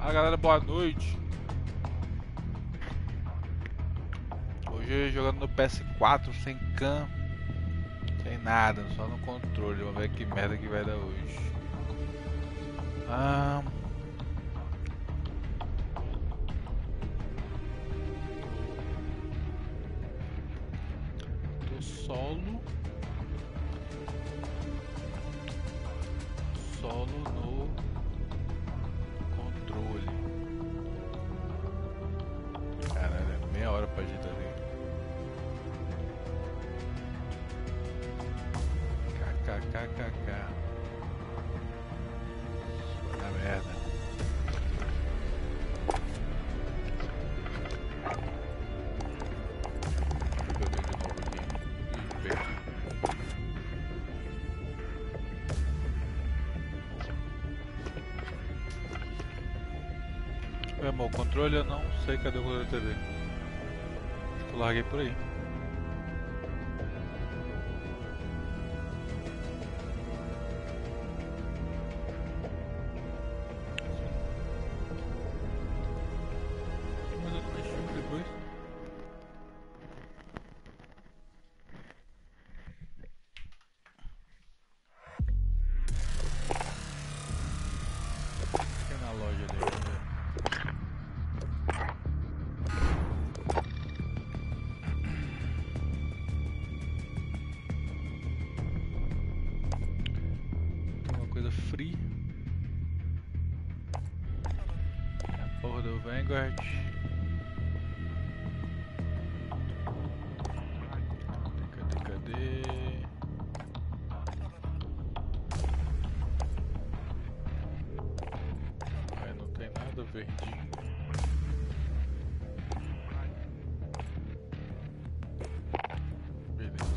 Galera, boa noite. Hoje jogando no PS4, sem cam, sem nada, só no controle. Vamos ver que merda que vai dar hoje. Tô solo no controle. Caralho, é meia hora pra agitar ali. KKKKK. Na merda. Deixa eu ver de novo aqui. Perdi. Meu amor, o controle eu não sei cadê o controle da TV. Acho que eu larguei por aí. Mas eu não mexi depois. Tem na loja ali, vamos ver. Tem uma coisa free. A porra do Vanguard. Cadê? Aí não tem nada verdinho. Beleza.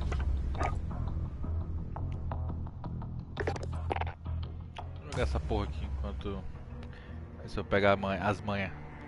Vou jogar essa porra aqui enquanto. Ver se eu pegar as manhas.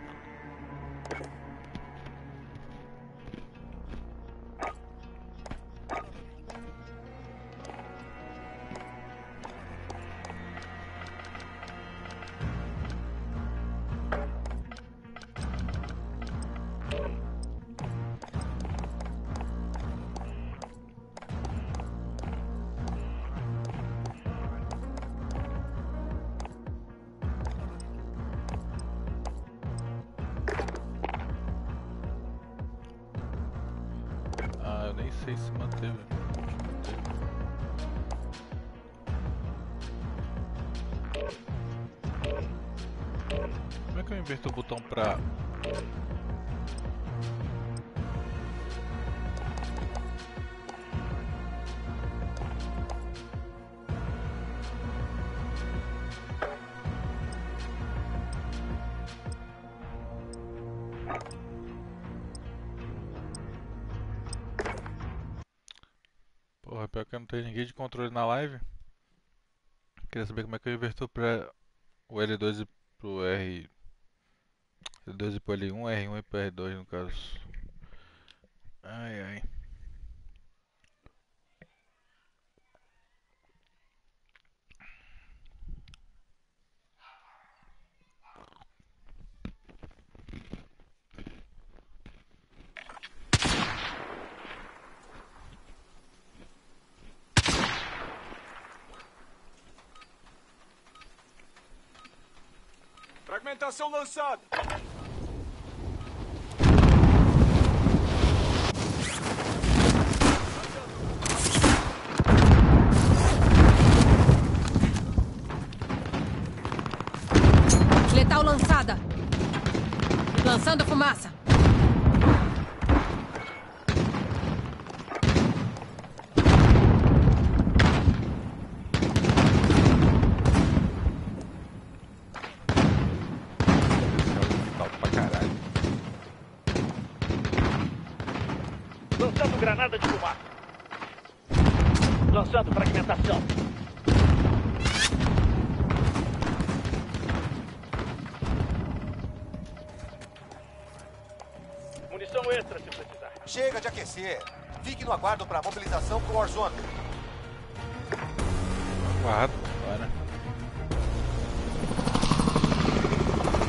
Eu nem sei se manteve. Como é que eu inverto o botão pra... Porra, pior que não tem ninguém de controle na live. Queria saber como é que eu inverto pra o L2 e pro R... L2 e pro L1, R1 e pro R2 no caso. Ai ai. Fragmentação lançada. Letal lançada. Lançando fumaça. Lançando granada de fumaça. Lançando fragmentação. Munição extra se precisar. Chega de aquecer. Fique no aguardo para mobilização pro Warzone. Aguardo, bora.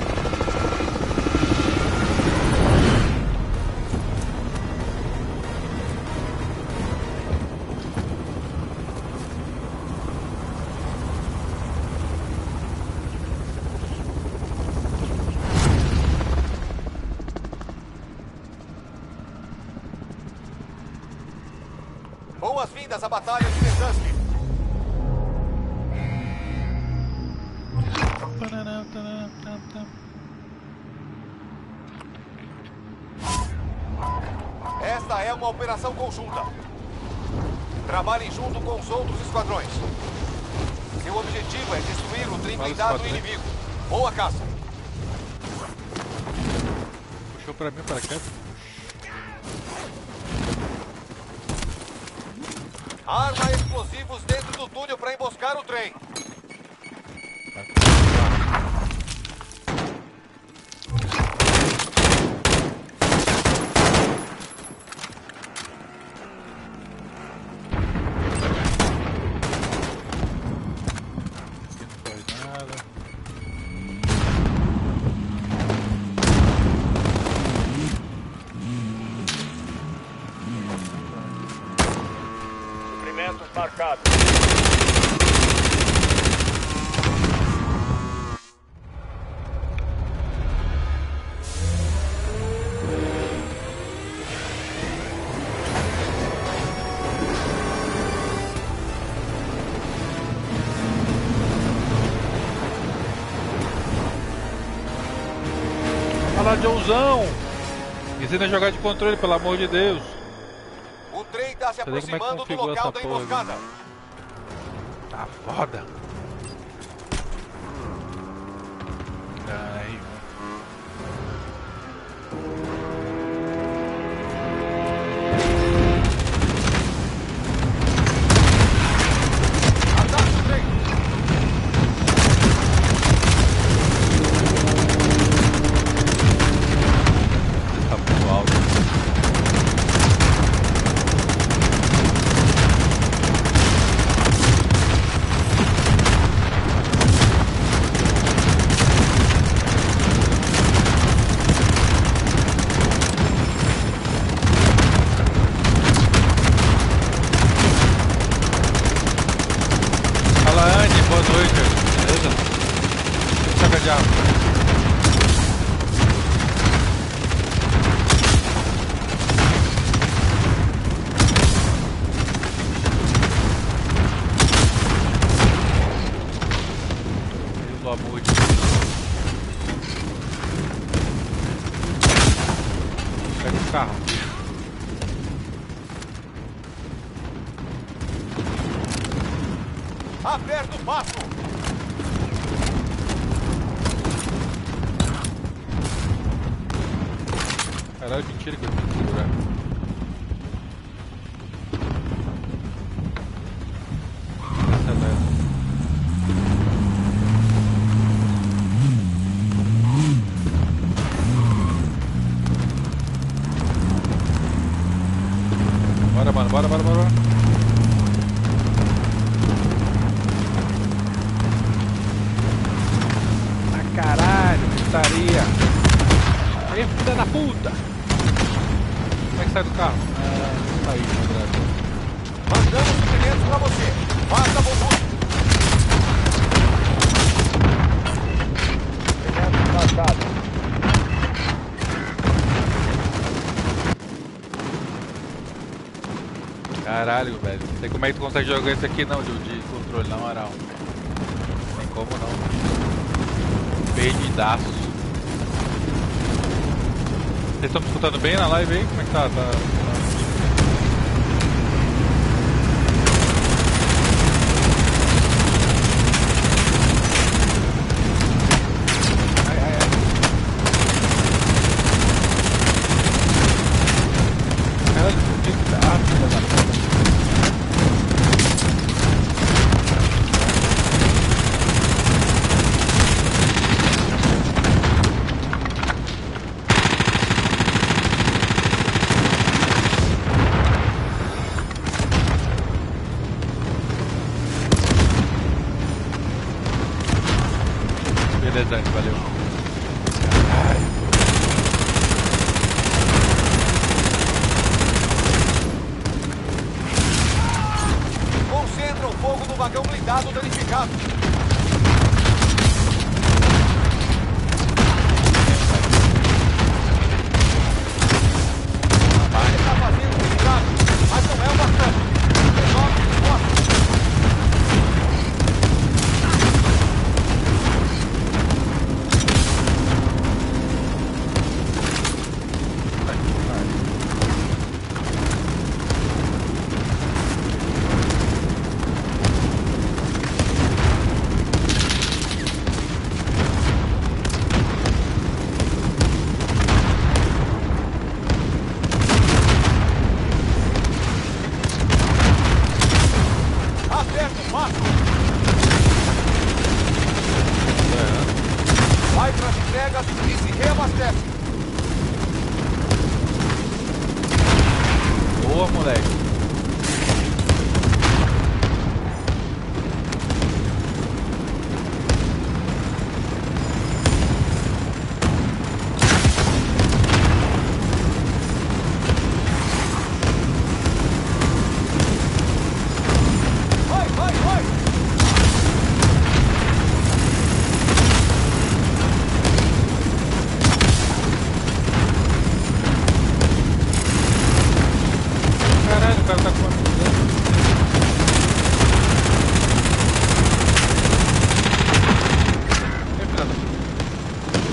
Boas-vindas à Batalha de Verdansk. Esta é uma operação conjunta. Trabalhem junto com os outros esquadrões. Seu objetivo é destruir o trem blindado inimigo. Boa caça. Puxou pra mim, para cá. Arma explosivos dentro do túnel para emboscar o trem. Suprimentos marcados. Fala, Joãozão! Ensina a jogar de controle, pelo amor de Deus. O trem está se Você vê como é que aproximando do configura local essa da porra, emboscada. Tá foda. Aí, Ataque o trem. tá muito alto. Fala, Anne, boa noite. Beleza? Saca de arma. Pelo amor de Deus. Pega o carro. Aperta o passo. Caralho, mentira que eu tenho que segurar. Acelera. Bora, mano, bora, bora, bora. Ah, caralho, putaria. Aí, filha da puta. Como é que sai do carro? Ah, saiu, droga. Mandamos suprimentos para você. Faça bom uso. Suprimentos marcados. Caralho, velho. Não sei como é que tu consegue jogar isso aqui não, de controle, na moral. Não tem como não. Perdidaço. Vocês estão me escutando bem na live aí? Como é que tá? Ai, ai, ai. Caralho, que tá? Ah, filha da puta. Beleza, valeu. Caralho. Concentra o fogo no vagão blindado danificado. Ele está fazendo um estrago, mas não é o bastante. moleque. Vai, vai, vai! Caralho, o cara tá com uma visão. Ei, filha da...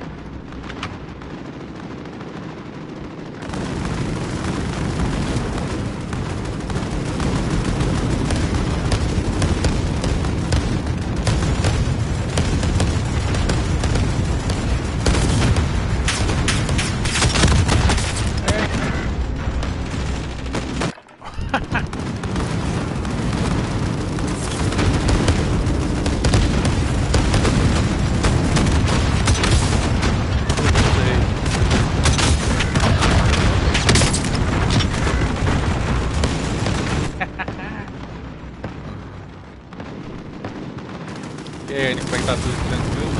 E aí, Anny, como é que tá tudo tranquilo?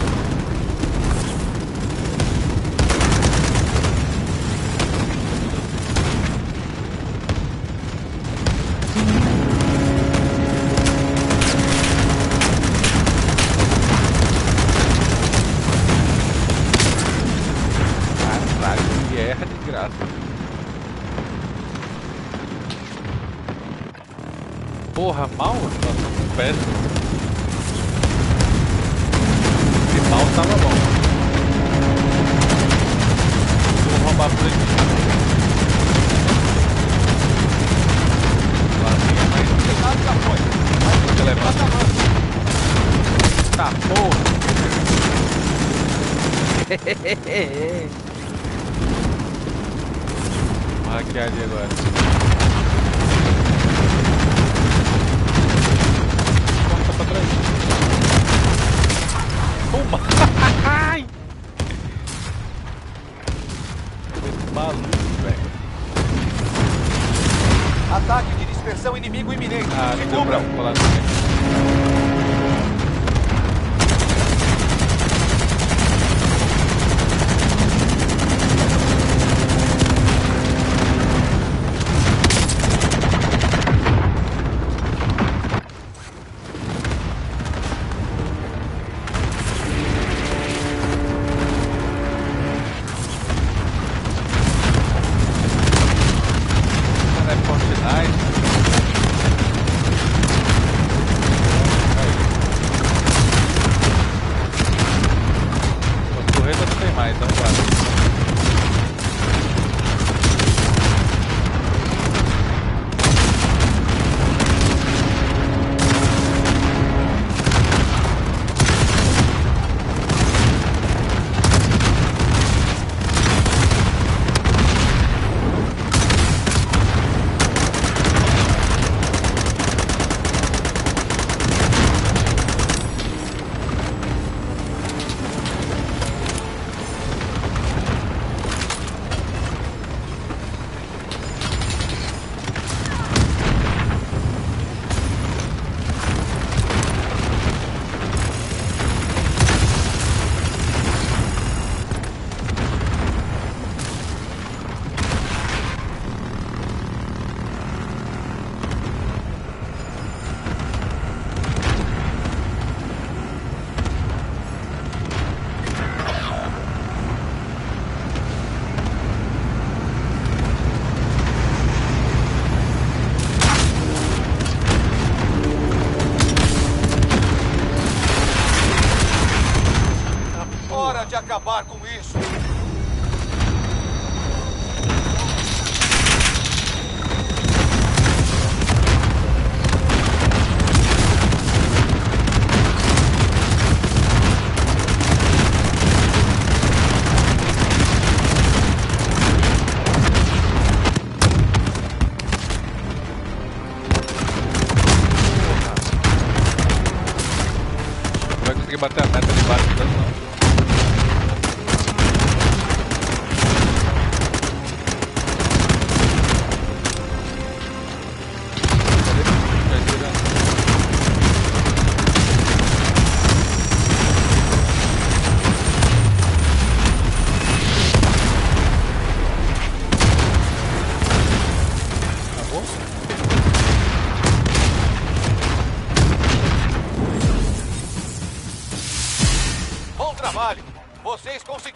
Caralho, guerra de graça. Porra, mal? Situação com péssima. Esse mal tava bom. Vou roubar por aqui. Lá vinha mais Cuidado, já foi. um que levanta. Tá, porra. Vou hackear ali agora. Corta pra trás. Toma! Ai! Esse maluco, velho. Ataque de dispersão inimigo iminente. Ah, Se não deu pra cubram. colar no meio. Cara, é Fortnite.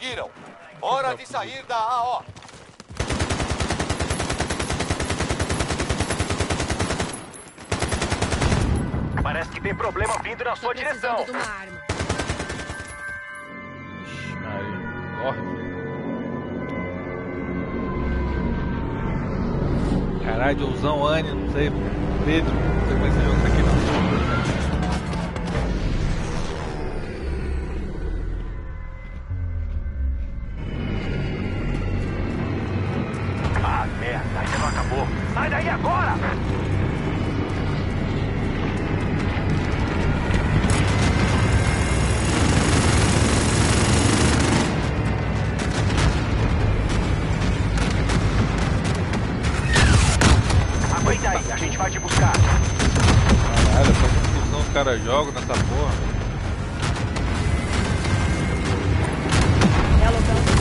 conseguiram. Hora de sair da AO. Parece que tem problema vindo na sua direção. Precisando de uma arma. Ixi, Maria. Morre. Caralho, Joãozão, Anne, não sei, Pedro, não sei como é esse jogo aqui não. Ah, merda, ainda não acabou. Sai daí agora! Aguenta aí, a gente vai te buscar. Caralho, essa confusão os caras jogam nessa porra. É local.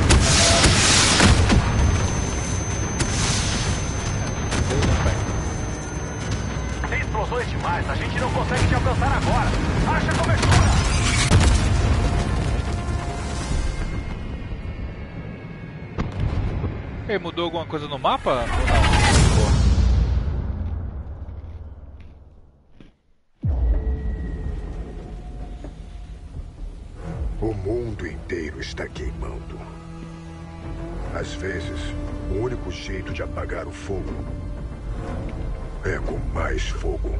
Tem explosões demais, a gente não consegue te alcançar agora. Acha cobertura! E aí, mudou alguma coisa no mapa ou não? O mundo inteiro está queimando. Às vezes, o único jeito de apagar o fogo é com mais fogo.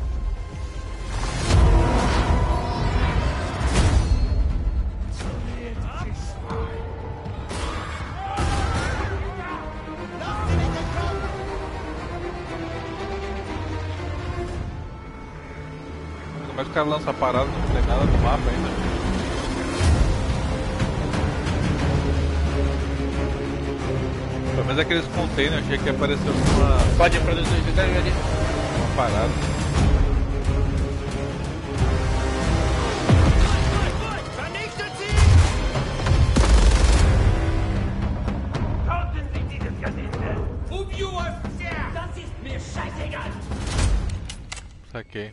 Como é que os caras lançam a parada, não tem nada no mapa ainda? Pelo menos aqueles containers, achei que apareceu uma Pode produzir ali. parada. Saquei.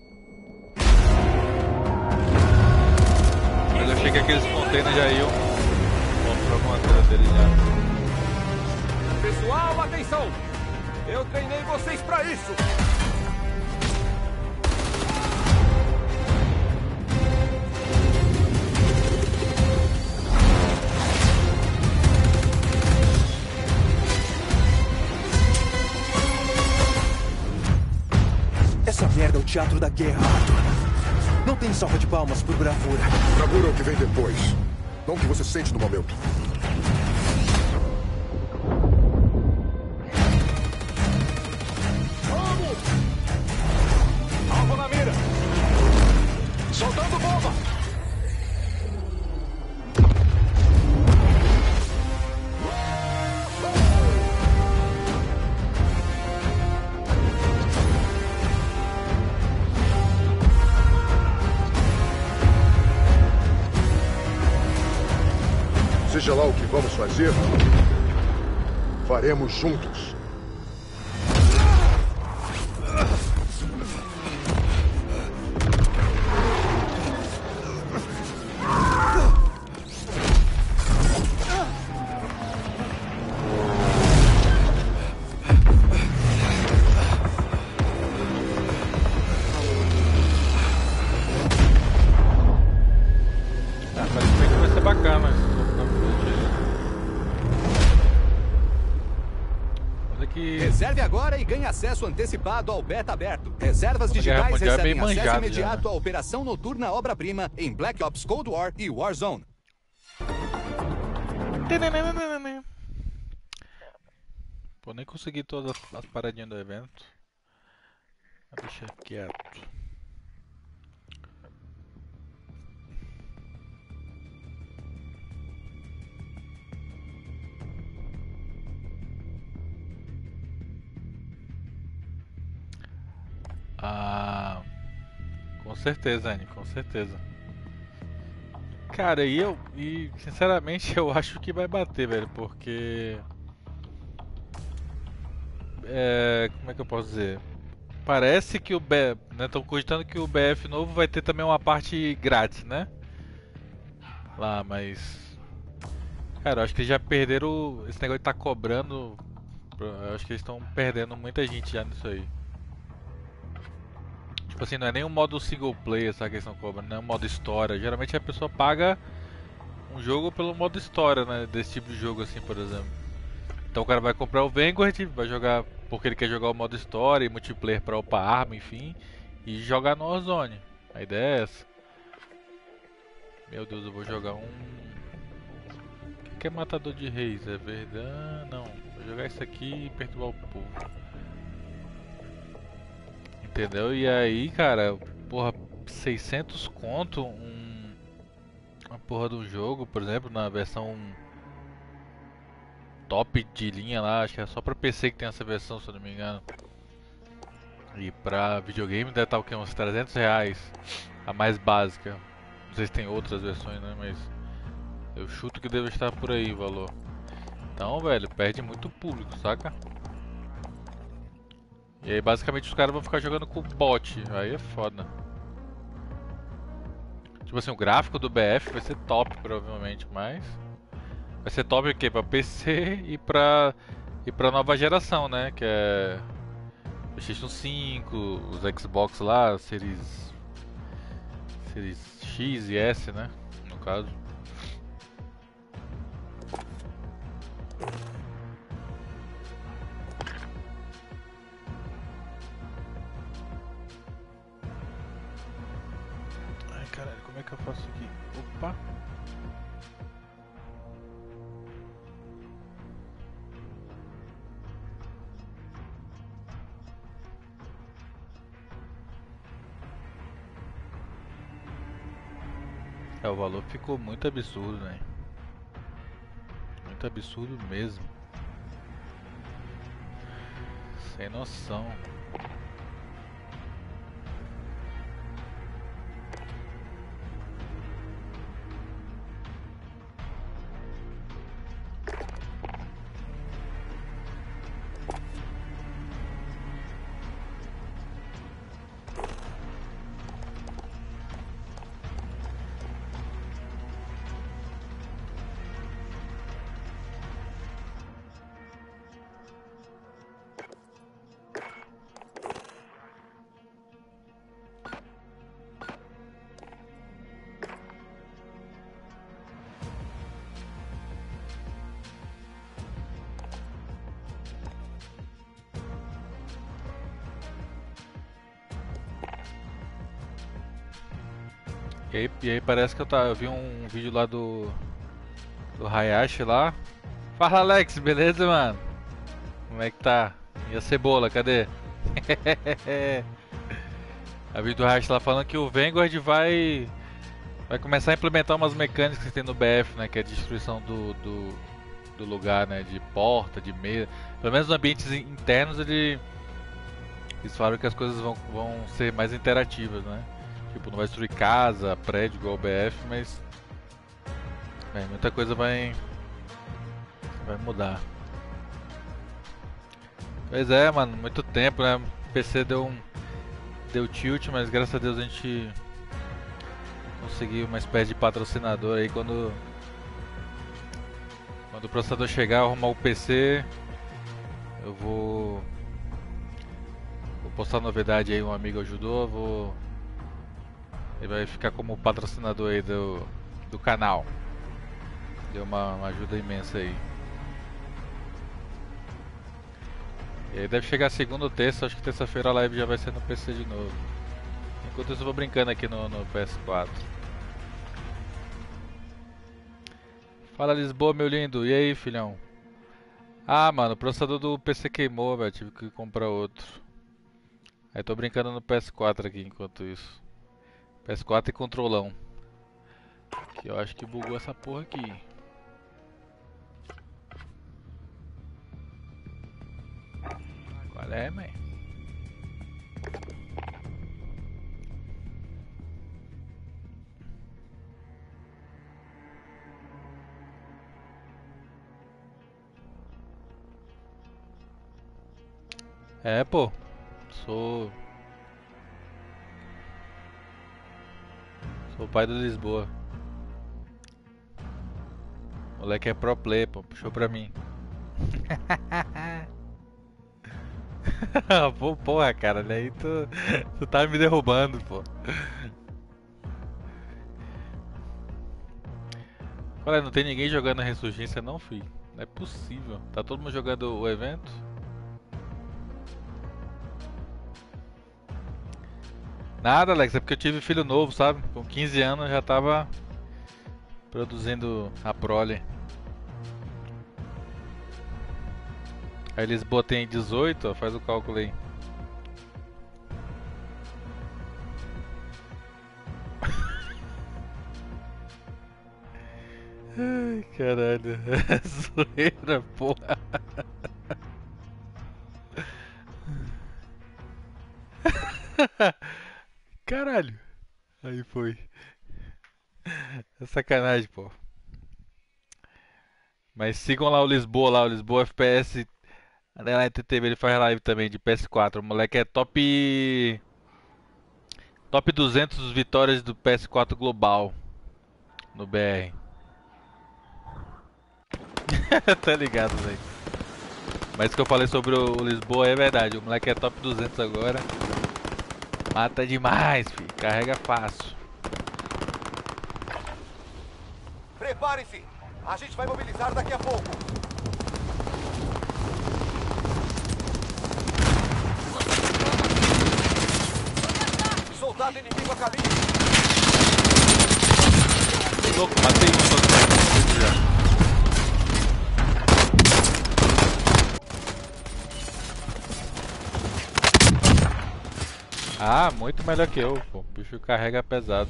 Mas eu achei que aqueles containers já iam mostrar alguma coisa dele já. Pessoal, atenção! Eu treinei vocês pra isso! Essa merda é o teatro da guerra, Arthur. Não tem salva de palmas por bravura. Bravura é o que vem depois, não o que você sente no momento. Alvo na mira! Soltando bomba! Seja lá o que vamos fazer, faremos juntos. Parece que vai ser bacana. Olha que Reserve agora e ganhe acesso antecipado ao beta aberto. Reservas Guerra digitais Mundial é bem recebem acesso manjado imediato já, à operação noturna obra-prima em Black Ops Cold War e Warzone. Pô, nem consegui todas as paradinhas do evento. Deixa quieto. Ah, com certeza, Anny, com certeza. Cara, e sinceramente eu acho que vai bater, velho, porque como é que eu posso dizer? Parece que o BF, né, estão cogitando que o BF novo vai ter também uma parte grátis, né? Lá, mas Cara, eu acho que eles já perderam esse negócio de tá cobrando. Eu acho que eles estão perdendo muita gente já nisso aí. Tipo assim, não é nem um modo single player, sabe, que eles estão cobrando, não é um modo história. Geralmente a pessoa paga um jogo pelo modo história, né? Desse tipo de jogo assim, por exemplo. Então o cara vai comprar o Vanguard, vai jogar porque ele quer jogar o modo história e multiplayer pra upar arma, enfim, e jogar no Warzone. A ideia é essa. Meu Deus, eu vou jogar um... O que é matador de reis? É verdade? Não. Vou jogar isso aqui e perturbar o povo. Entendeu? E aí, cara, porra, 600 conto uma porra do jogo, por exemplo, na versão top de linha lá, acho que é só pra PC que tem essa versão, se eu não me engano. E pra videogame deve estar o quê? Uns 300 reais, a mais básica. Não sei se tem outras versões, né? Mas eu chuto que deve estar por aí o valor. Então, velho, perde muito público, saca? E aí basicamente os caras vão ficar jogando com bot, aí é foda. Tipo assim, o gráfico do BF vai ser top provavelmente, mas... Vai ser top o quê? Pra PC e pra nova geração, né? Que é... PlayStation 5, os Xbox lá, Series X e S, né? No caso. Ai caralho, como é que eu faço aqui? Opa! É, o valor ficou muito absurdo, né? Muito absurdo mesmo. Sem noção. E aí parece que eu vi um vídeo lá do Hayashi lá. Fala Alex, beleza, mano? Como é que tá? E a cebola, cadê? A vídeo do Hayashi lá falando que o Vanguard vai começar a implementar umas mecânicas que tem no BF, né? Que é a destruição do lugar, né? De porta, de mesa. Pelo menos nos ambientes internos eles falaram que as coisas vão ser mais interativas, né? Tipo, não vai destruir casa, prédio igual o BF, mas muita coisa vai mudar. Pois é, mano, muito tempo, né? O PC deu tilt, mas graças a Deus a gente conseguiu uma espécie de patrocinador aí quando o processador chegar, arrumar o PC, eu vou postar novidade aí, um amigo ajudou, ele vai ficar como patrocinador aí do canal. Deu uma ajuda imensa aí. E aí deve chegar segunda ou terça, acho que terça-feira a live já vai ser no PC de novo. Enquanto isso eu vou brincando aqui no PS4. Fala Lisboa, meu lindo, e aí filhão? Ah mano, o processador do PC queimou, velho, tive que comprar outro. Aí tô brincando no PS4 aqui enquanto isso. PS4 e controlão. Que eu acho que bugou essa porra aqui. Qual é, mãe? É, pô. Sou o pai do Lisboa. Moleque é pro player, pô. Puxou pra mim. Pô, porra, cara. Aí tu tá me derrubando, pô. Olha, não tem ninguém jogando a Ressurgência não, filho. Não é possível. Tá todo mundo jogando o evento? Nada, Alex. É porque eu tive filho novo, sabe? Com 15 anos eu já tava produzindo a prole. Aí eles botem 18, ó, faz o cálculo aí. Ai, caralho. Zoeira, porra. Caralho. Aí foi. É sacanagem, pô. Mas sigam lá o Lisboa FPS. Underline TTV, ele faz live também de PS4. O moleque é top 200 vitórias do PS4 global no BR. Tá ligado, velho. Mas o que eu falei sobre o Lisboa é verdade. O moleque é top 200 agora. Mata demais, filho. Carrega fácil. Prepare-se! A gente vai mobilizar daqui a pouco. Soldado inimigo a caminho. Louco, matei um soldado já. Ah, muito melhor que eu, pô. O bicho carrega pesado.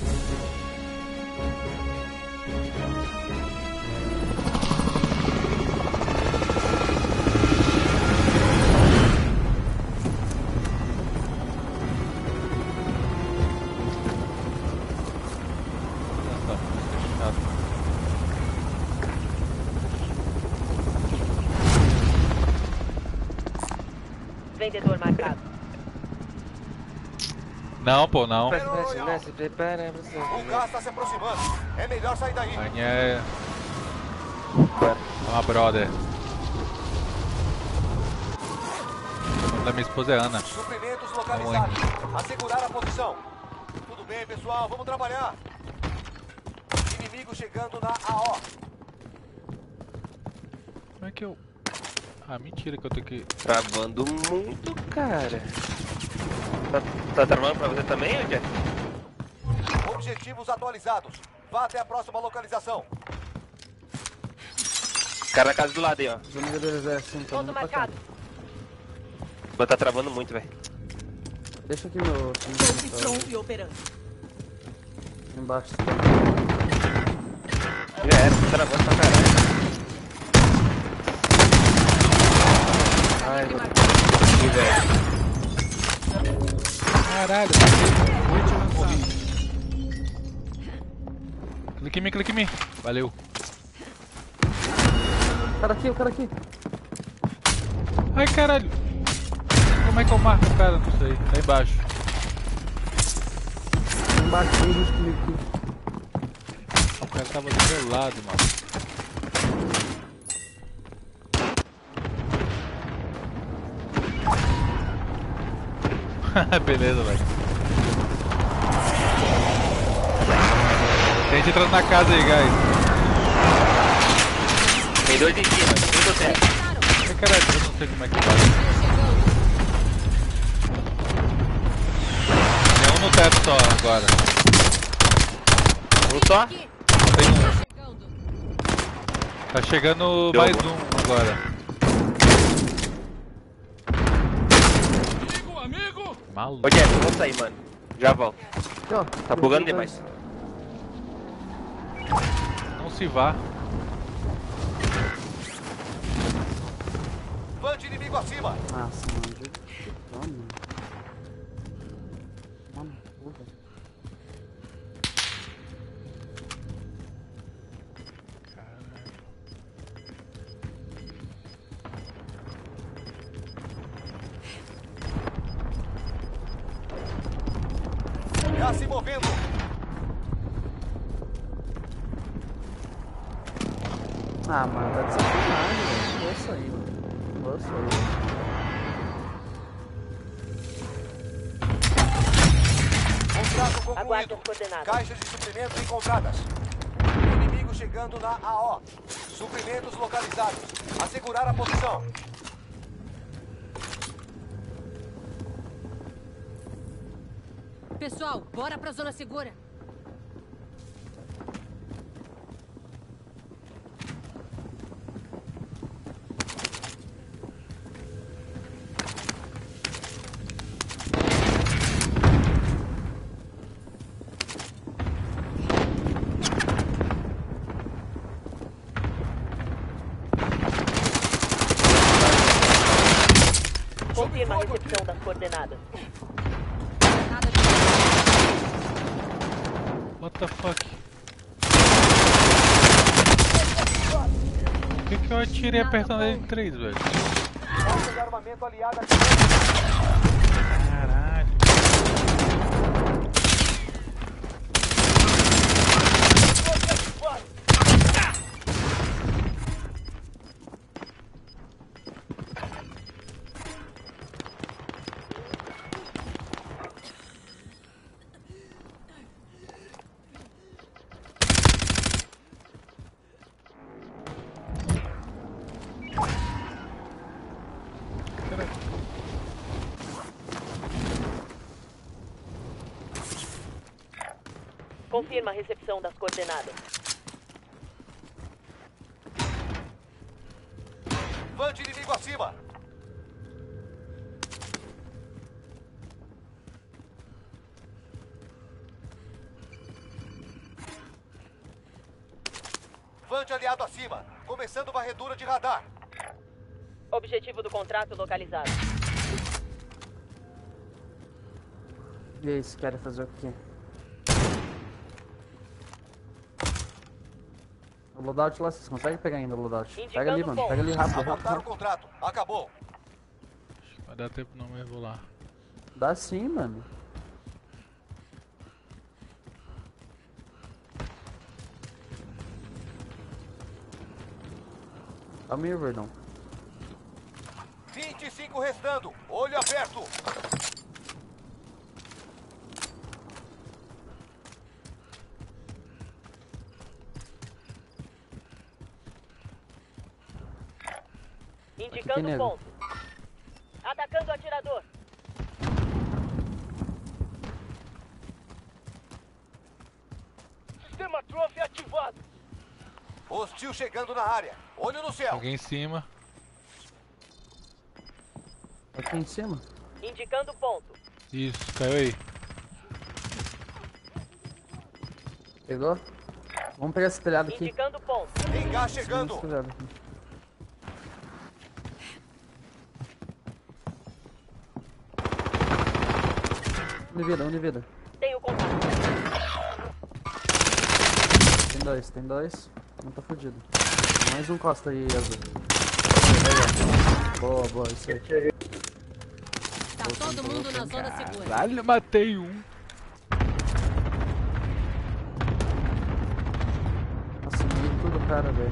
Vendedor marcado. Não, pô, não. Se prepara, O gás está se aproximando. É melhor sair daí. A minha é uma brother. O nome da minha esposa é Ana. Suprimentos localizados. Assegurar a posição. Tudo bem, pessoal. Vamos trabalhar. Inimigo chegando na AO. Como é que eu... Ah, mentira que eu tenho que... Travando muito, cara. Tá travando pra você também, ou Jeff? Objetivos atualizados. Vá até a próxima localização. Cara na casa do lado aí, ó. Ponto marcado. Mas tá travando muito, velho. Deixa aqui meu... Pronto e operando. Embaixo. Já era, tá travando pra caralho. Ai, que velho. Caralho, morri. Clique em mim. Valeu. O cara aqui. Ai, caralho. Como é que eu marco o cara? Não sei. Tá embaixo. Embaixo, tem gente comigo aqui. O cara tava do meu lado, mano. Beleza, velho. Tem gente entrando na casa aí, guys. Tem dois em cima, tem do teto. Ai, caralho, eu não sei como é que faz. Tem um no teto só agora. Um só? Tem um. Tá chegando mais um agora. Maluco. Ô Jeff, eu vou sair, mano. Já volto. Aqui, ó. Tá bugando demais. Não se vá. Bande inimigo acima. Nossa, mano. Mano. Mano, puta. Já se movendo. Ah, mano, tá de sacanagem, velho. Vou sair, mano. Vou sair. Contrato Aguarde concluído. as coordenadas. Caixas de suprimentos encontradas. Inimigo chegando na AO. Suprimentos localizados. Assegurar a posição. Pessoal, bora pra zona segura. Confirma a recepção das coordenadas. Nada de... What the fuck? Por que eu atirei apertando L3, velho? Falta de armamento aliado aqui. Caralho. Confirma a recepção das coordenadas. Van de inimigo acima. Van de aliado acima. Começando varredura de radar. Objetivo do contrato localizado. E aí, você quer fazer o quê? O loadout lá, vocês conseguem pegar ainda o loadout? Pega ali, mano. Pega ali rápido, rápido, Abortar o rápido. contrato. Acabou. Vai dar tempo não, mas vou lá. Dá sim, mano. Calma aí, Verdão. 25 restando. Olho aberto. Indicando nego. ponto. Atacando o atirador. Sistema Trophy ativado. Hostil chegando na área. Olho no céu. Alguém em cima. Aqui em cima. Indicando ponto. Isso, caiu aí. Pegou? Vamos pegar esse telhado aqui. Indicando ponto. Tem gás Esse chegando. telhado aqui. Um de vida, um de vida. Tenho contato. Tem dois. Um tá fudido. Mais um costa aí, azul. Boa, boa, isso aí. Tá todo mundo na zona segura. Caralho, matei um. Nossa, meio tudo cara, velho.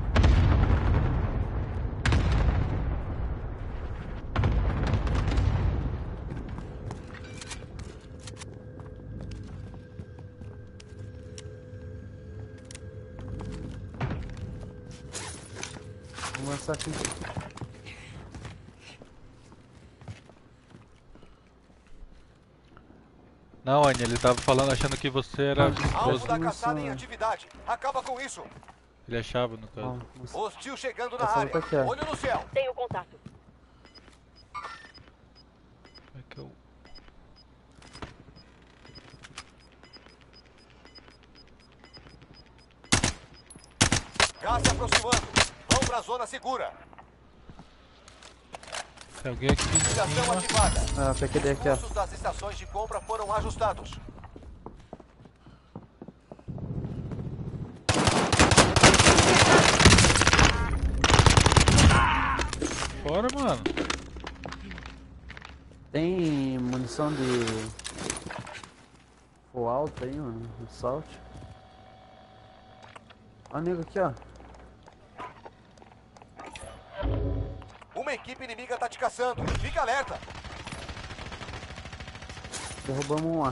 Vamos lançar aqui. Não, Anny, ele tava falando achando que você era Alvo esposa. da caçada em atividade. Acaba com isso. Ele achava, no caso. Ó, nossa. Hostil chegando na Caçada área. tá aqui, ó. Olho no céu. Tenho contato. Como é que eu... Gás se aproximando. Vão pra zona segura. Tem alguém aqui em Ligação cima. ativada. Ah, PQD aqui, ó. Os custos das estações de compra foram ajustados. Fora, mano. Tem munição de full alto aí, mano. Assault. Ó o nego aqui, ó. Uma equipe inimiga tá te caçando. Fica alerta. Derrubamos um lá.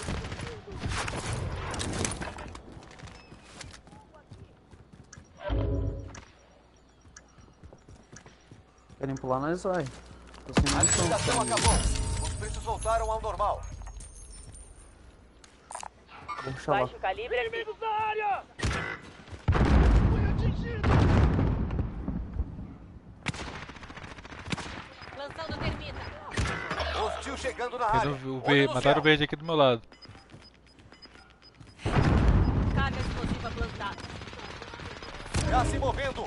Querem pular, nós vai. Tô sem A munição. licitação acabou. Os preços voltaram ao normal. Vou puxar lá. Baixo calibre aqui. Inimigos na área! Lançando termita. Hostil chegando na Fez área. o Olho verde, no mataram céu. o verde aqui do meu lado. Carga explosiva plantada. Já se movendo.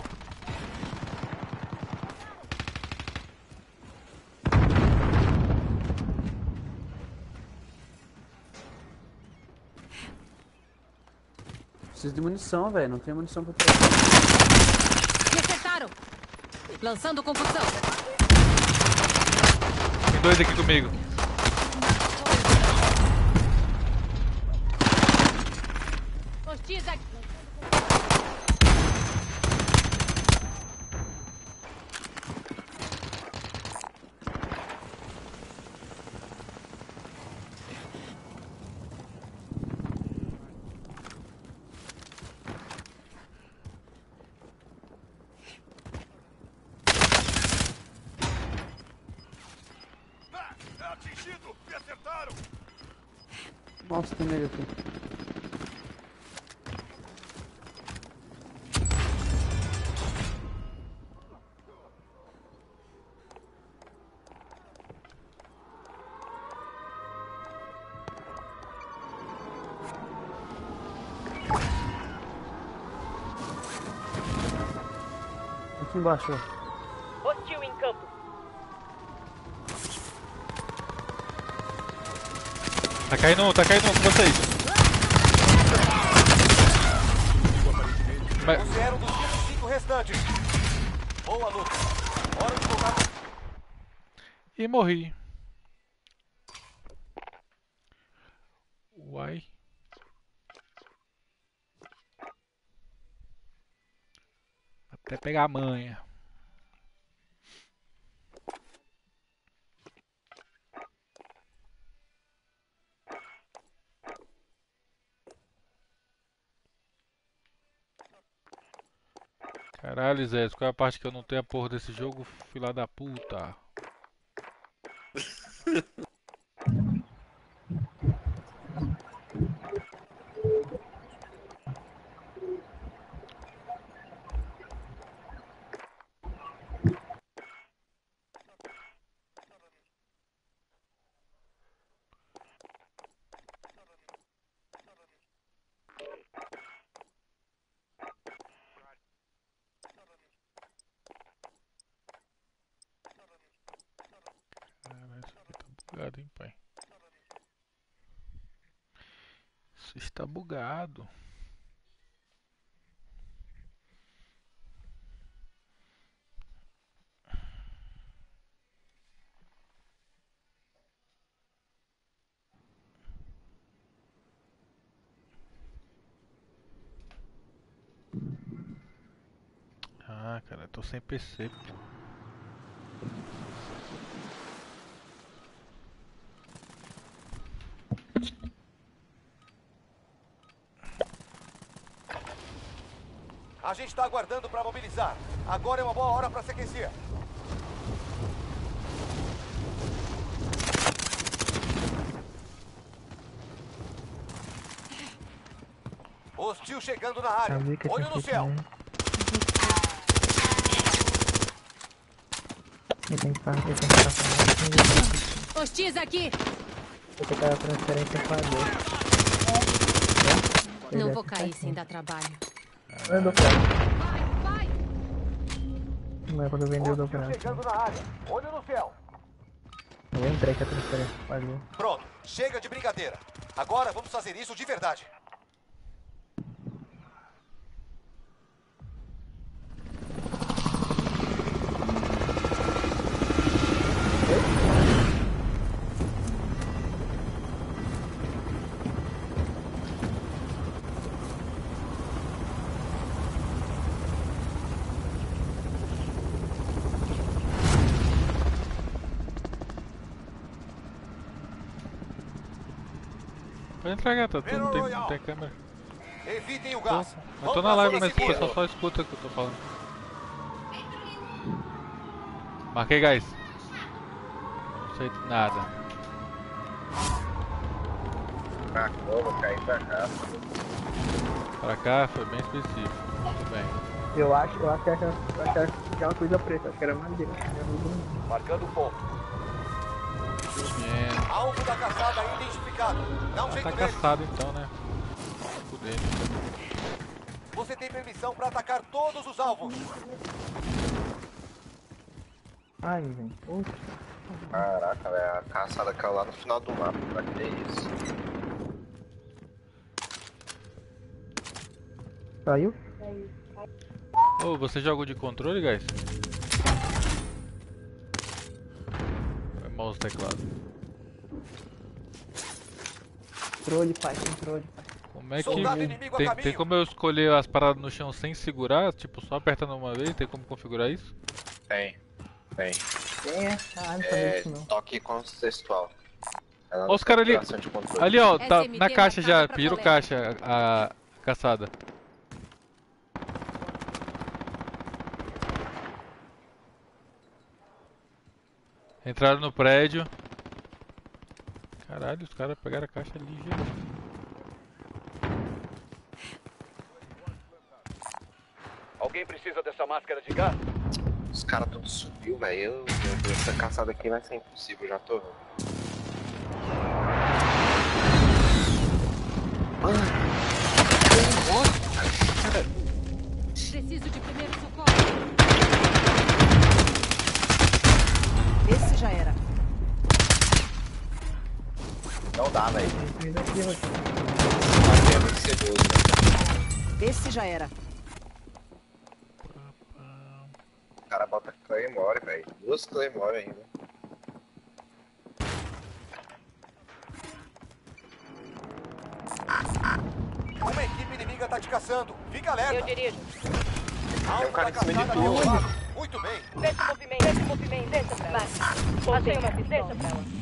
Preciso de munição, velho. Não tem munição pra pegar. Me acertaram. Lançando confusão. Tem dois aqui comigo. Hostis aqui. Atingido! Me acertaram! Nossa, tem nego aqui. Aqui embaixo, ó. Hostil em campo. Tá caindo com vocês. Mas, Você era um dos 25 restantes. Boa luta. Hora de voltar. e morri. Uai. Até pegar a manha. Caralho, Zé, qual é a parte que eu não tenho a porra desse jogo, filha da puta? Caralho, isso aqui tá bugado, hein, pai? Isso está bugado. Ah, cara, eu tô sem PC, pô. A gente tá aguardando pra mobilizar. Agora é uma boa hora pra se aquecer. Hostil chegando na área. Olho no céu. Hostis aqui. Vou pegar a transferência falhou. Não vou cair sem dar trabalho. Eu dou pra Vai. Não é quando eu vender eu dou pra Hostil chegando na área. Olho no céu. Eu entrei que a transferência falhou. Pronto. Chega de brincadeira. Agora vamos fazer isso de verdade. Pode entregar, tá? Tu não tem câmera. Evitem o gás. Eu tô na live, mas o pessoal só escuta o que eu tô falando. Marquei, guys. Não sei nada. Vou cair pra cá. Pra cá foi bem específico. Muito bem. Eu acho que aquela coisa preta, acho que era madeira. Marcando o ponto. Alvo da caçada identificado. Dá um jeito Tá nele. caçado então, né? Fudeu. Você tem permissão pra atacar todos os alvos. Ai, velho. Poxa. Caraca, velho, a caçada caiu lá no final do mapa. Pra que isso? Saiu? Ô, você jogou de controle, guys? Foi mouse teclado. Controle, pai, controle, pai. Como é que tem como eu escolher as paradas no chão sem segurar? Tipo, só apertando uma vez? Tem como configurar isso? Tem. É, não sabia disso não. Toque contextual. Olha os caras ali. Ali, ó, tá na caixa já. Pediram caixa a caçada. Entraram no prédio. Caralho, os caras pegaram a caixa ligeiro. Alguém precisa dessa máscara de gás? Os caras tudo subiu, velho. Essa caçada aqui vai ser impossível, já tô vendo. Preciso de primeiro socorro. Esse já era. Não dá, velho. Esse já era. O cara bota Claymore, velho. 2 Claymore ainda. Uma equipe inimiga tá te caçando. Fica alerta. Eu dirijo. Tem um cara em cima de tu. Muito bem. Deixa o movimento, deixa pra ela. Achei uma pista, deixa pra ela.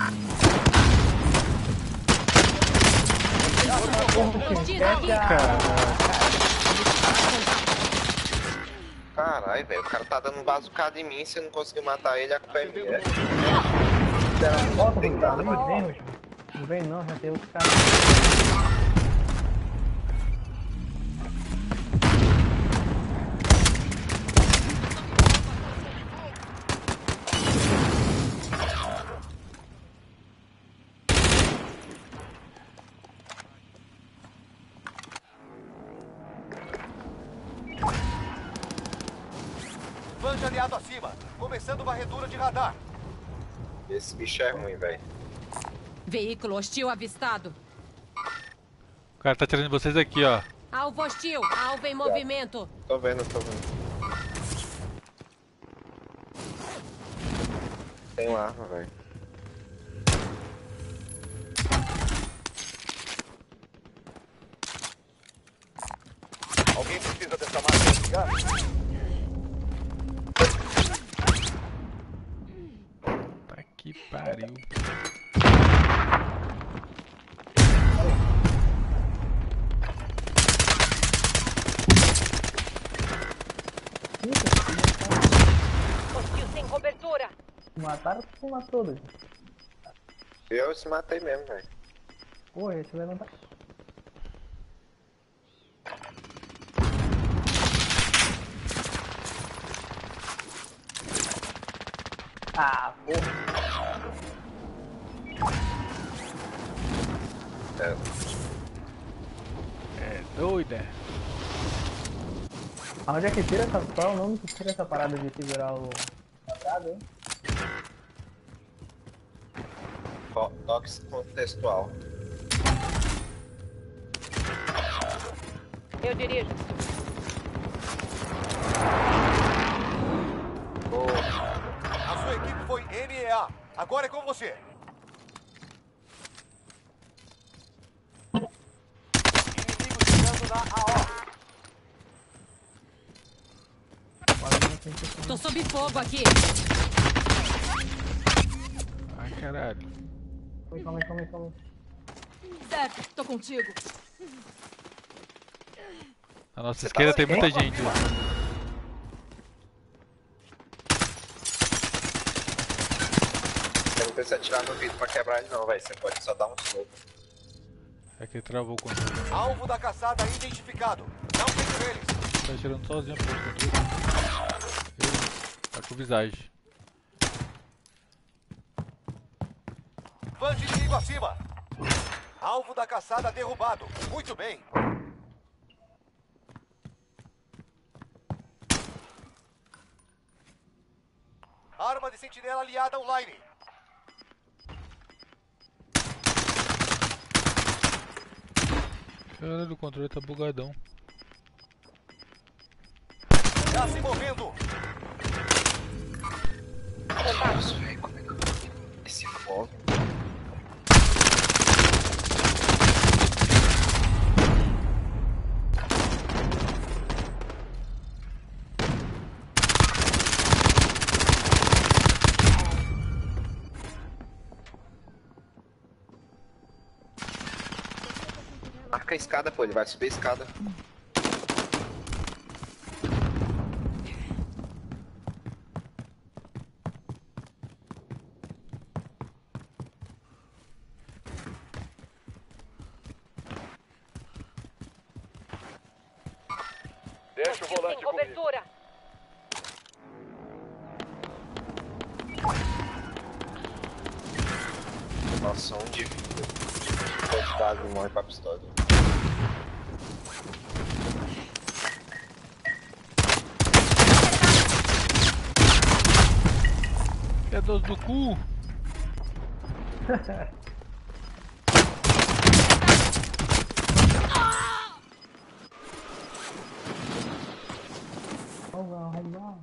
Caralho, velho. O cara tá dando um bazucado em mim. Se eu não conseguir matar ele, a culpa é minha. Volta, não vem não, já tem outro cara. Van de aliado acima. Começando varredura de radar. Esse bicho é ruim, velho. Veículo hostil avistado. O cara tá tirando vocês aqui, ó. Alvo hostil. Alvo em movimento. Tô vendo, tô vendo. Tem uma arma, velho. Alguém precisa dessa máscara de gás? Tá que pariu. Hostil sem cobertura. Mataram ou se matou, doido? Eu se matei mesmo, velho. Porra, esse levantar. Ah, porra. É doida. Aonde é que tira essa... Qual é o nome que tira essa parada de segurar o quadrado, hein? Toque contextual. Eu dirijo. A sua equipe foi NEA. Agora é com você. Inimigo chegando na AO. Tô sob fogo aqui. Ai, caralho. Calma aí. Certo, tô contigo. Na nossa esquerda tem muita gente. Você não precisa atirar no vidro pra quebrar ele não, velho. Você pode só dar um soco. É que travou o controle. Alvo da caçada identificado. Não vejo eles. Tá atirando sozinho pro controle. Tá com visagem. Van de inimigo acima. Alvo da caçada derrubado. Muito bem. Arma de sentinela aliada online. Caralho, o controle tá bugadão. Já se movendo. Nossa, velho, como é que eu vou esse fogo? Marca a escada, pô, ele vai subir a escada. Deixa o volante Sem comigo. cobertura. Nossa, um de vida. Coitado, morre pra pistola. Que é doce do cu? Vamos lá.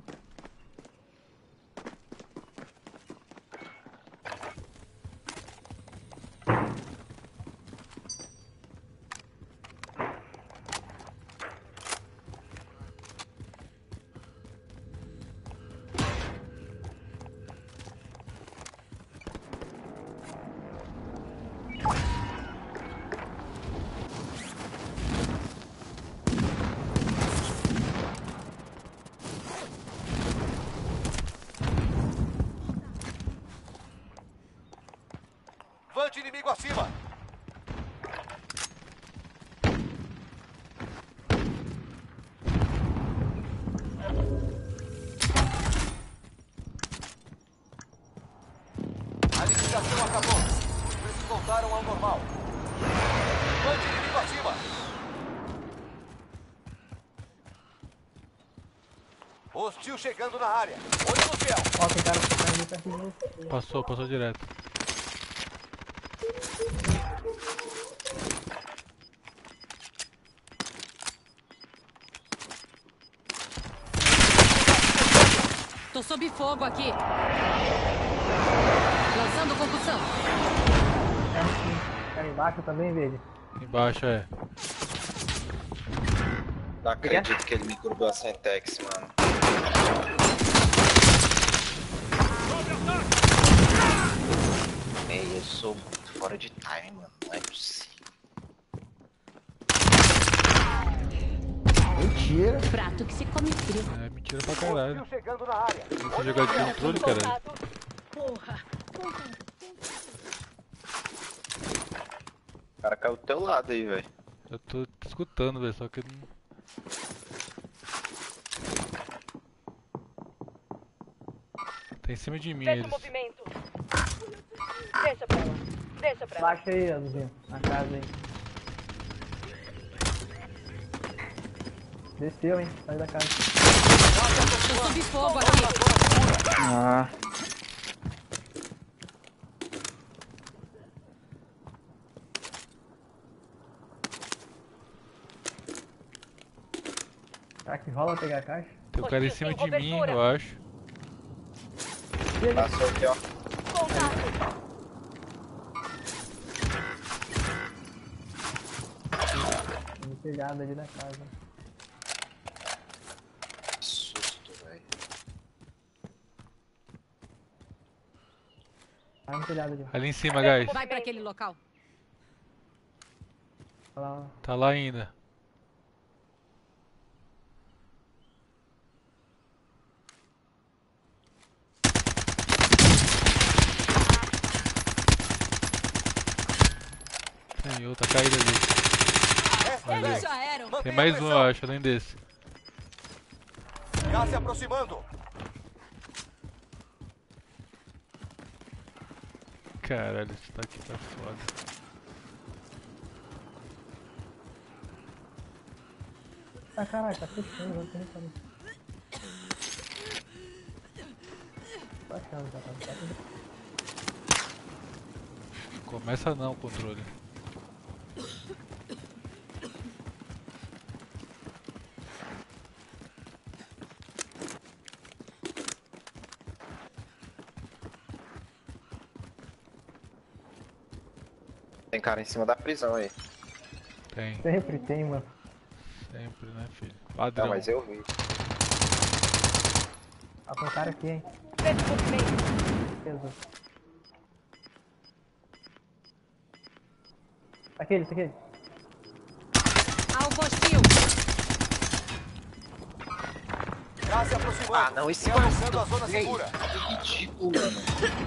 Van de inimigo acima. A liquidação acabou. Os preços voltaram ao normal. Van de inimigo acima. Hostil chegando na área. Olho no céu. Ó, tem cara que tá ali perto de você. Passou direto. Tô sob fogo aqui. Lançando concussão. Cara embaixo também, verde. Embaixo é. Não acredito que ele me grudou a Sentex, mano. Ei, eu sou muito fora de time, mano. Não é possível. Mentira. Prato que se come frio. É mentira pra caralho. Hostil chegando na área. Você jogar de controle, caralho. Porra. O cara caiu do teu lado aí, velho. Eu tô te escutando, velho, só que não. Tá em cima de mim Fecha o eles. movimento. Deixa pra lá. Deixa pra lá. Baixa aí, Anuzinho. Na casa aí. Desceu, hein? Sai da casa. Tô sob fogo aqui. Ah. Será que rola pegar a caixa? Tem um cara em cima de mim, eu acho. Passou aqui, ó. Contato. No telhado ali da casa. Que susto, velho. Tá no telhado ali. Ali em cima, guys. Vai pra aquele local. Lá. Tá lá ainda. Tem outra caída ali. Eles já eram. Tem mais um, eu acho, além desse. Gás se aproximando. Caralho, esse tá aqui tá foda. Ah, caralho, tá fechando, não tem como. Tá achando, tá. Começa não o controle. Tem cara em cima da prisão aí. Tem. Sempre tem, mano. Sempre, né, filho? Padrão. Não, mas eu vi. Ah, tem um cara aqui, hein. Vejo movimento. Beleza. Aquele. Alvo hostil. Gás se aproximando. Ah, não, esse Reavançando a zona Que é segura. isso? Que ridículo, mano.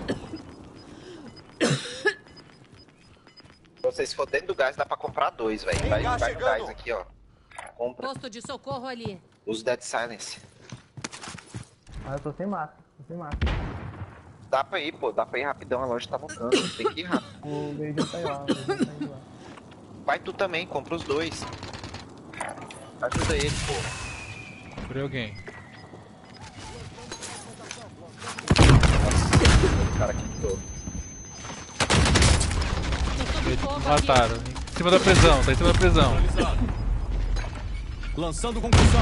Se for dentro do gás, dá pra comprar 2, velho. Tem Vai gás no chegando. gás aqui, ó. Compra. Posto de socorro ali. Usa Dead Silence. Ah, eu tô sem massa. Dá pra ir, pô. Dá pra ir rapidão. A loja tá voltando. Tem que ir rápido. O Verdinho tá aí lá. Vai tu também. Compra os 2. Ajuda ele, pô. Comprei alguém. O cara que ficou. Mataram. Em cima da prisão, tá em cima da prisão. Lançando concussão.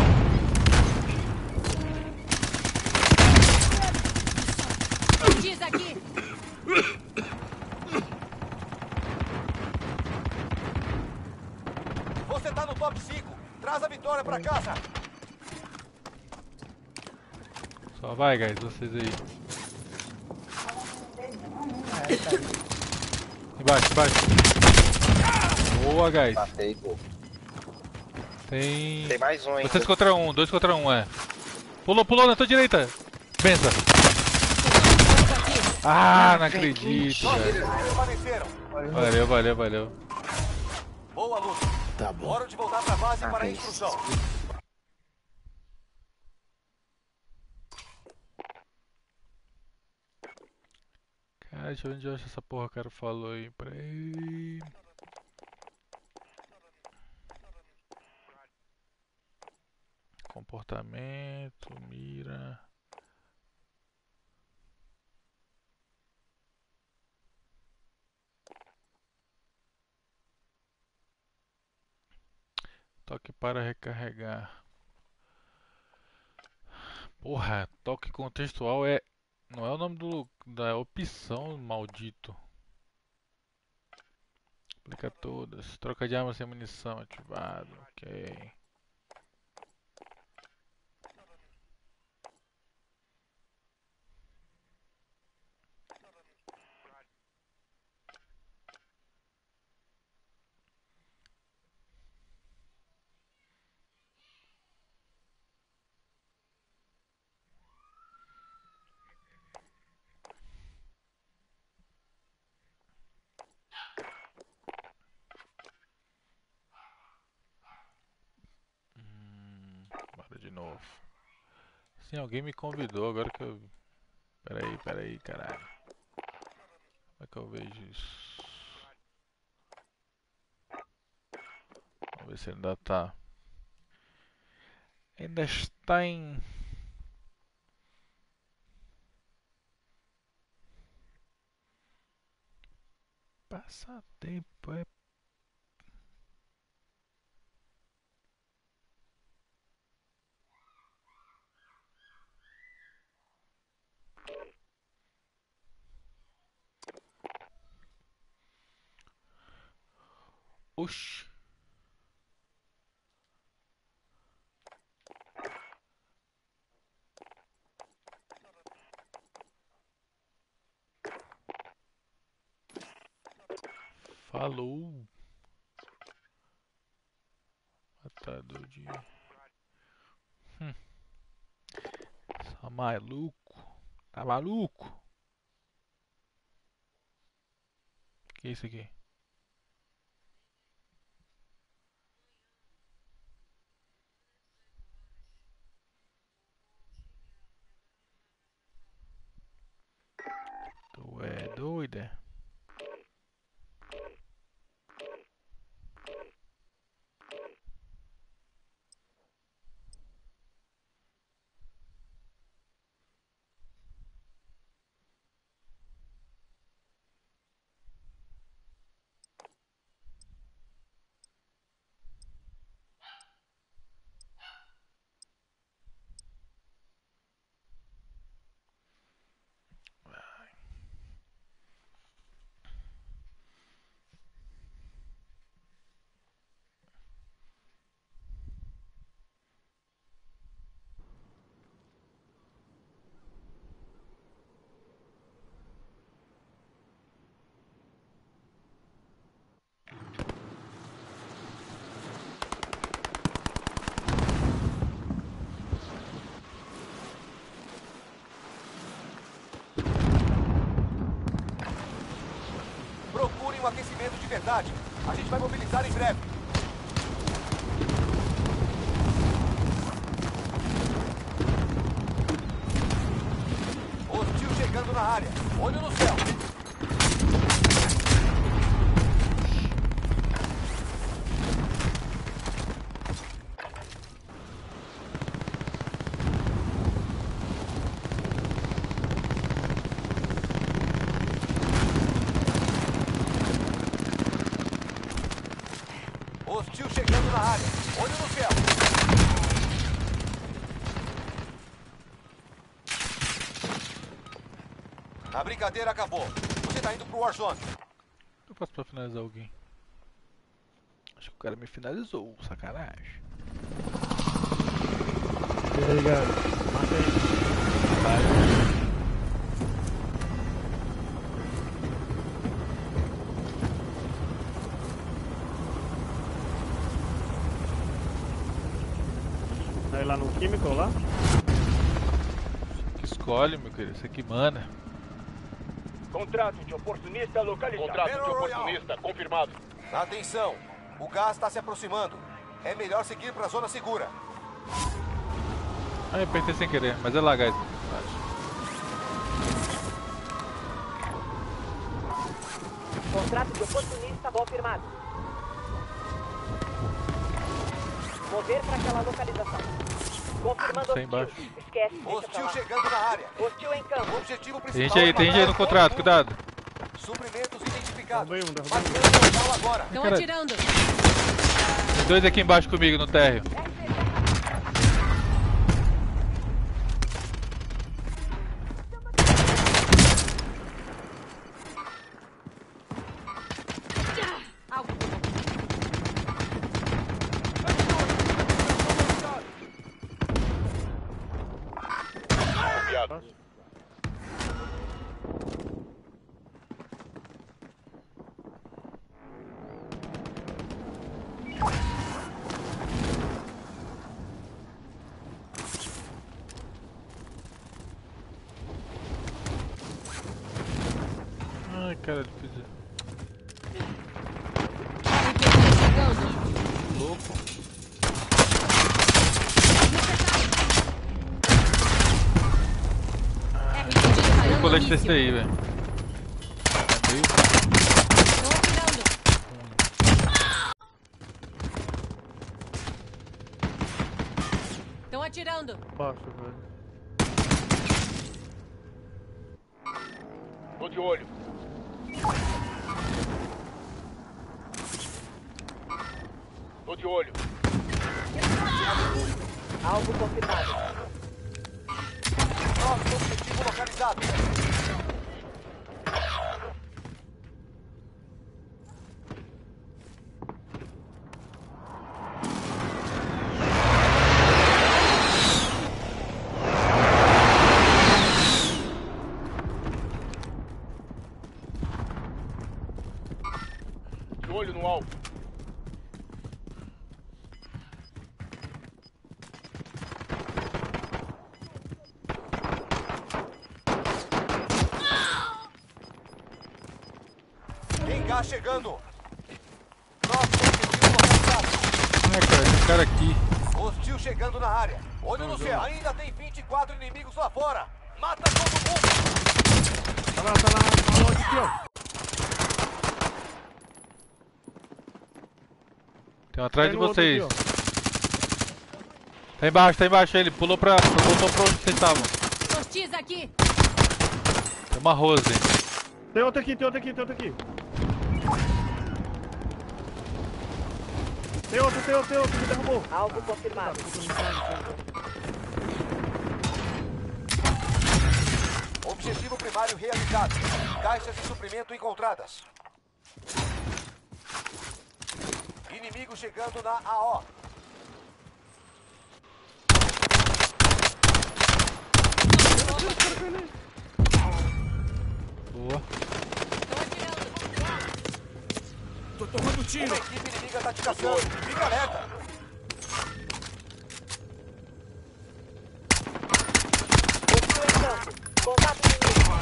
Diz aqui. Você tá no top 5. Traz a vitória pra casa. Só vai, guys, vocês aí. Embaixo. Boa, guys. Matei, pô. Tem mais um ainda. 2 contra 1, 2 contra 1, é. Pulou na tua direita. Benza. Ah, não acredito, velho. Permaneceram. Valeu. Boa luta. Tá bom. Hora de voltar pra base para a instrução. Cara, deixa eu ver onde eu acho essa porra que o cara falou aí. Peraí. Comportamento, mira. Toque para recarregar. Porra, toque contextual é. Não é o nome da opção, maldito. Aplica todas. Troca de arma sem munição ativado. Ok. Bora de novo. Sim, alguém me convidou agora que eu. Peraí, caralho. Como é que eu vejo isso? Vamos ver se ainda tá. Ainda está em. Passatempo é. Oxi. Falou. de... Só maluco. Tá maluco? Que é isso aqui? Tu é doida? Procurem um aquecimento de verdade. A gente vai mobilizar em breve. Hostil chegando na área. Olho no céu. Hostil chegando na área. Olho no céu. A brincadeira acabou. Você tá indo pro Warzone. O que eu faço pra finalizar alguém? Acho que o cara me finalizou, sacanagem. Obrigado. Mata aí. Vai lá no químico lá? Que escolhe, meu querido, você que manda. Contrato de oportunista localizado. Contrato de oportunista confirmado. Atenção. O gás está se aproximando. É melhor seguir para a zona segura. Ah, eu apertei sem querer, mas é lá, guys. Contrato de oportunista confirmado. Mover para aquela localização. Confirmando Sai embaixo. Esquece. Hostil chegando na área. Hostil em campo. O objetivo Tem principal gente aí no contrato, cuidado. Suprimentos identificados. Derrubei um. Batendo o local agora. Estão Cara. atirando. Tem dois aqui embaixo comigo no térreo. Alvo. Enviado. Ai, cara, difícil. RPG chegando. Louco. RPG disparando Colete míssil. desse aí, velho. É meio... Estão atirando. Estão atirando. Baixo, velho. Tô de olho. Tô de olho. Alvo confirmado. Próximo objetivo localizado. De olho no alvo. Gás chegando. Nosso objetivo localizado. Ai, cara, esse cara aqui. Hostil chegando na área. Olho no céu. Ainda tem 24 inimigos lá fora. Mata todo mundo. Tá lá, aqui, ó. Tem um atrás de vocês. Aqui, tá embaixo ele. Voltou pra onde vocês estavam. Hostis aqui. Tem uma Rose. Tem outro aqui. Tem outro que derrubou. Alvo confirmado. Objetivo primário realizado. Caixas de suprimento encontradas. Inimigo chegando na AO. Boa. Tô tomando tiro. Uma equipe inimiga tá te caçando. Fica alerta. Hostil em campo. Contato inimigo.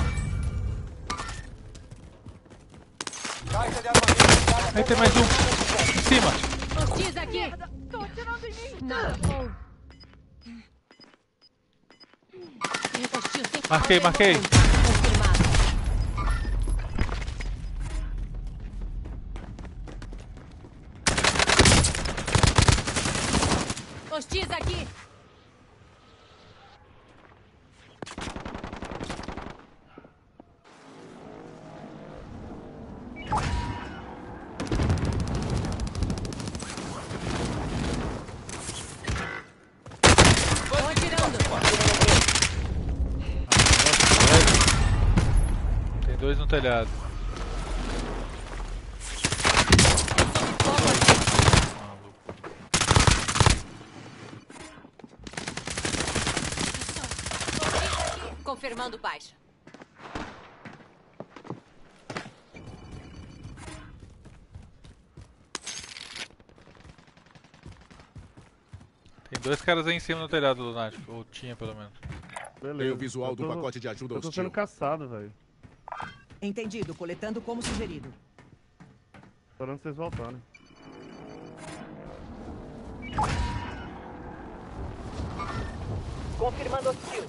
Caixa de armamento. Aí tem mais um. Em cima. Hostis aqui. Tô atirando em mim. Não. Hostil sem Marquei. confirmado. Hostis aqui. Tô atirando. Tem dois no telhado. Confirmando baixa. Tem dois caras aí em cima no telhado, Lunático. Ou tinha, pelo menos. Beleza. Tem o visual do pacote de ajuda Eu tô hostil. sendo caçado, velho. Entendido, coletando como sugerido. Esperando vocês voltarem. Confirmando hostil.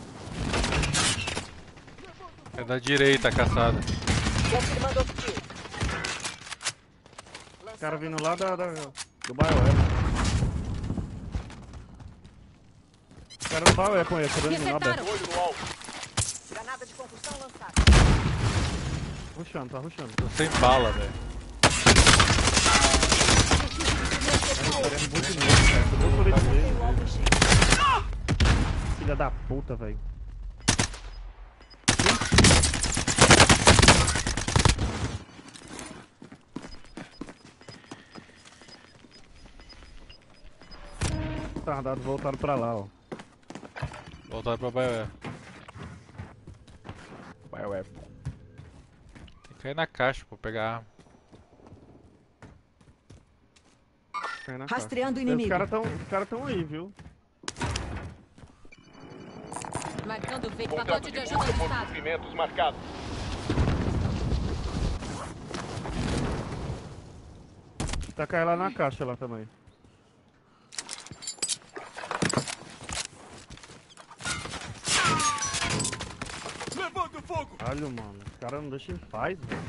É da direita a caçada. Confirmando hostil. Os caras vindo lá do BioWare. Os caras do BioWare, põe aí, querendo minar aberto. Resetaram. Olho no alvo. Granada de concussão lançada. Tá rushando. Tô sem bala, velho. Filha da puta, velho. Tardados voltaram pra lá, ó. Voltaram pra BioWare. BioWare. Tem que cair na caixa pra pegar a arma. Rastreando o Os inimigo. caras tão aí, viu? Marcando o veículo. Pacote de ajuda listado. Suprimentos marcados. Tá caindo lá na caixa lá também. Levando fogo. Caralho, mano. Os caras não deixam em paz, velho.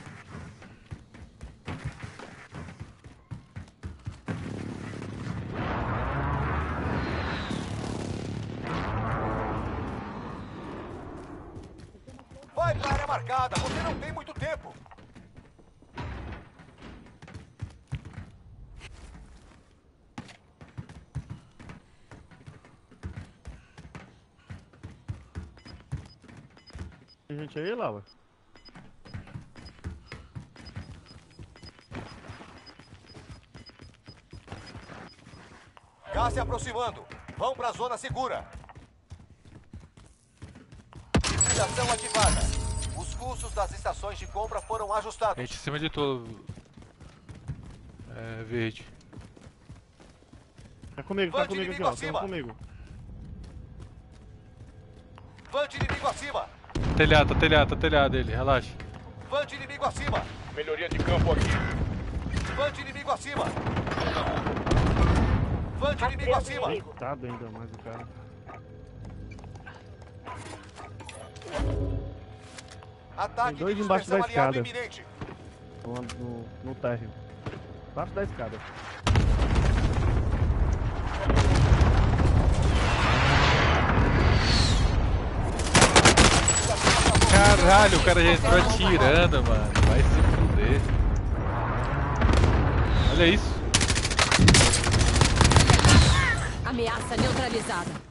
Vai pra área marcada. Você não tem muito tempo. Tem gente aí, Laura? Gás se aproximando. Vão pra zona segura. Liquidação ativada. Os custos das estações de compra foram ajustados. Gente em cima de todo. É, verde. Tá comigo aqui, ó. Tá comigo. Vante inimigo acima. Tá telhado ele, relaxa. Vante inimigo acima. Melhoria de campo aqui. Van de inimigo acima. Van de inimigo acima. Tá bem, ainda mais o cara. Ataque Tem dois de embaixo da dispersão aliado escada. iminente. No térreo. Embaixo da escada. Caralho, o cara já entrou atirando, mano. Vai se fuder. Olha isso. Ameaça neutralizada.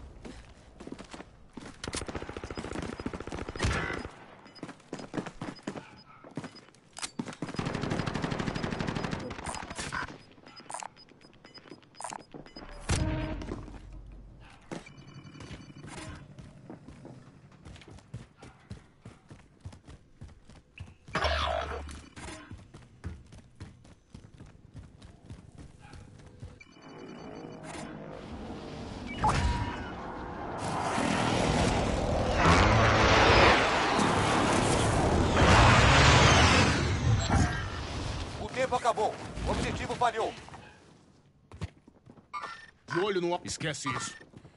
O tempo acabou. O objetivo falhou. De olho no... Esquece isso.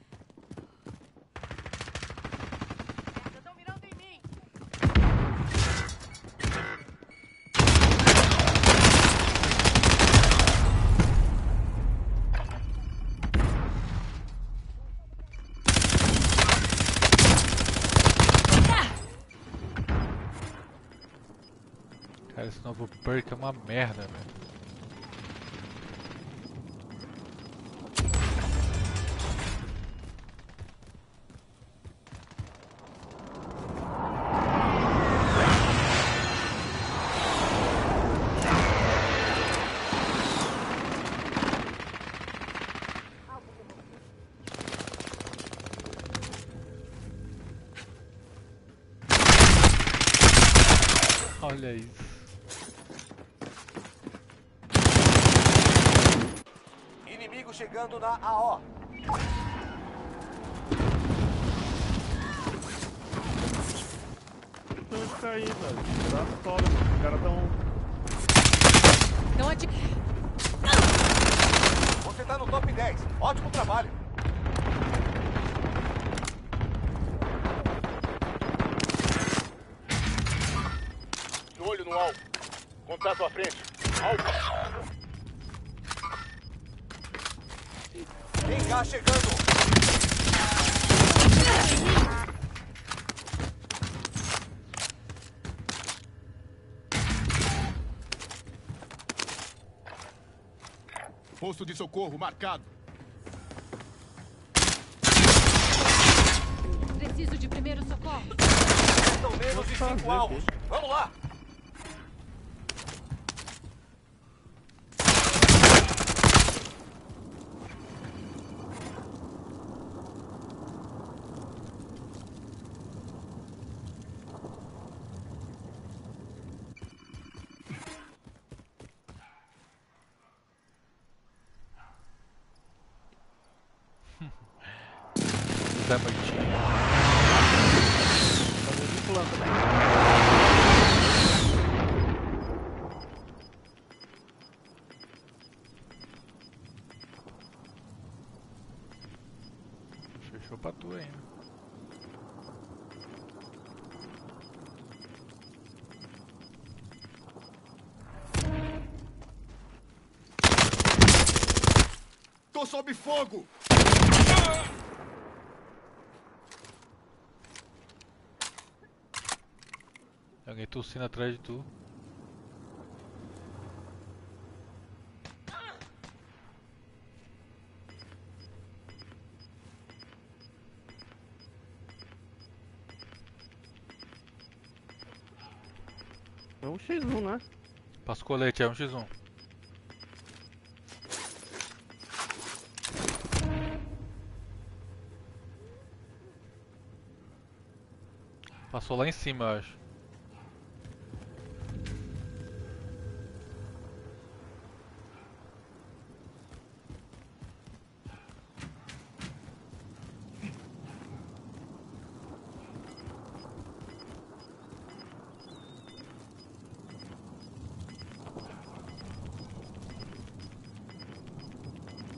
Cara, esse novo perk é uma merda, velho. Olha isso. Inimigo chegando na AO. Tem que cair, velho. Dá solo, mano. Os caras tão... Não ati... Você tá no top 10. Ótimo trabalho. De olho no alvo. Contato à frente. Alvo. Tem gás chegando. Posto de socorro marcado. Preciso de primeiro socorro. São menos de 5 alvos. Vamos lá. Da noitinha. Fazer de planta, né? Fechou pra tu ainda. Tô sob fogo! Tem alguém tossindo atrás de tu. É um X1, né? Passa o colete, é um X1. Passou lá em cima, eu acho.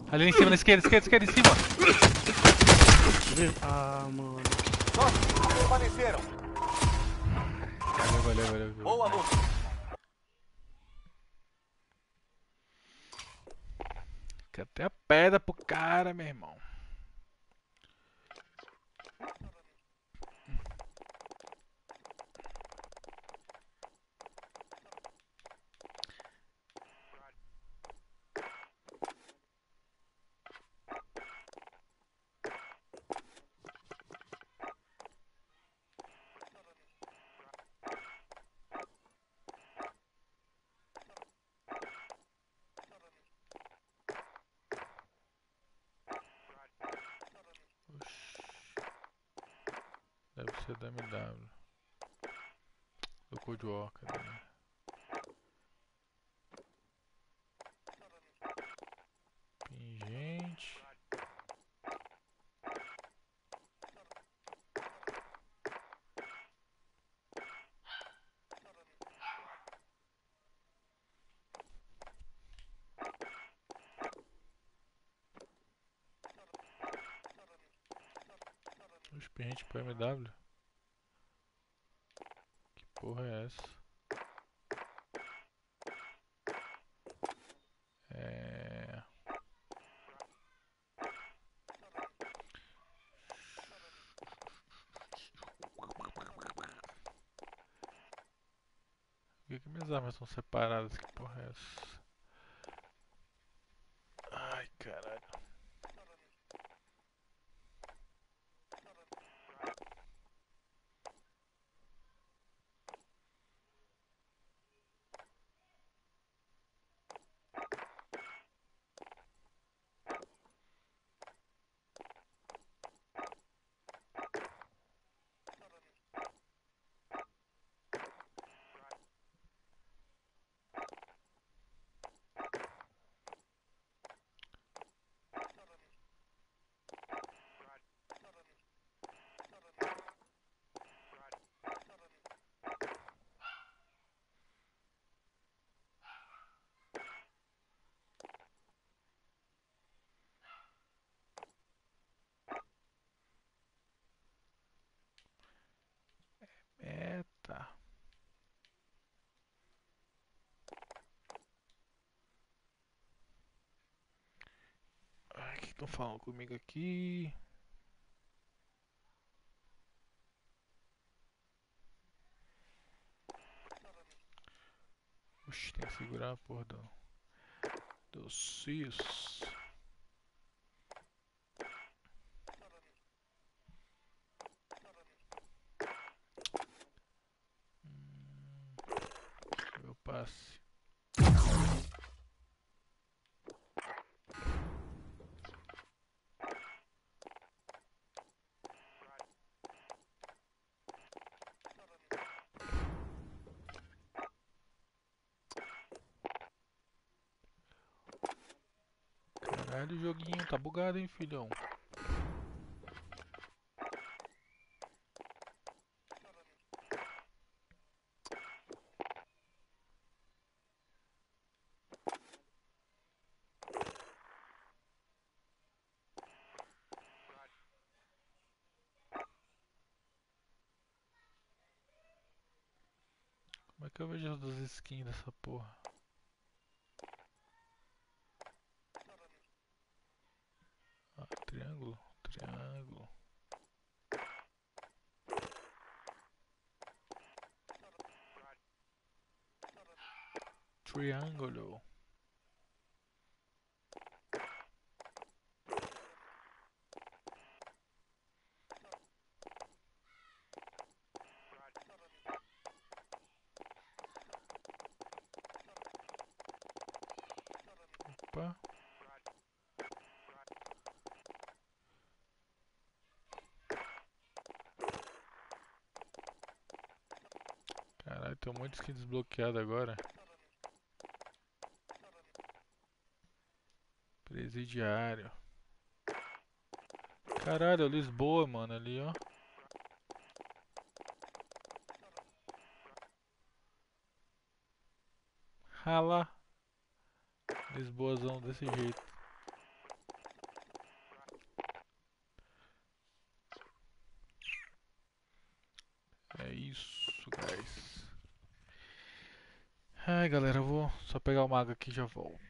Ali em cima, na esquerda, esquerda, em cima. Ah, mano. Nossos permaneceram. Valeu. Boa luta. Quer até a pedra pro cara, meu irmão. Deve ser da MW. Do Cold War, cadê? Pingente. Os pingentes pra MW? Que porra é essa? Por que minhas armas são separadas? Que porra é essa? Ai, caralho. Eita. Ai, o que estão falando comigo aqui? Oxi, tem que segurar a porra do CIS. Meu passe. Caralho, o joguinho tá bugado, hein, filhão. Como é que eu vejo as skins dessa porra? Ah, triângulo. Triângulo. Opa. Caralho, tem um monte de skin desbloqueada agora. Presidiário. Caralho, Lisboa, mano, ali, ó. Rala. Lisboazão desse jeito. eficaz. Ai galera, eu vou só pegar uma água aqui e já volto.